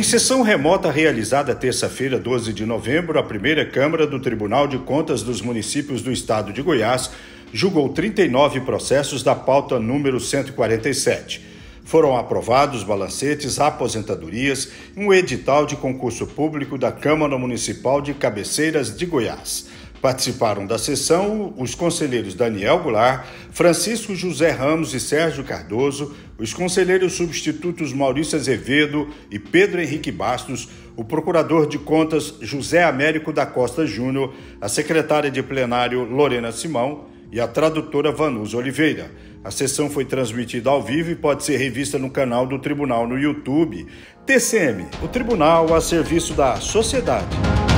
Em sessão remota realizada terça-feira, 12 de novembro, a primeira Câmara do Tribunal de Contas dos Municípios do Estado de Goiás julgou 39 processos da pauta número 147. Foram aprovados balancetes, aposentadorias e um edital de concurso público da Câmara Municipal de Cabeceiras de Goiás. Participaram da sessão os conselheiros Daniel Goulart, Francisco José Ramos e Sérgio Cardoso, os conselheiros substitutos Maurício Azevedo e Pedro Henrique Bastos, o procurador de contas José Américo da Costa Júnior, a secretária de plenário Lorena Simão e a tradutora Vanusa Oliveira. A sessão foi transmitida ao vivo e pode ser revista no canal do Tribunal no YouTube. TCM, o Tribunal a serviço da sociedade.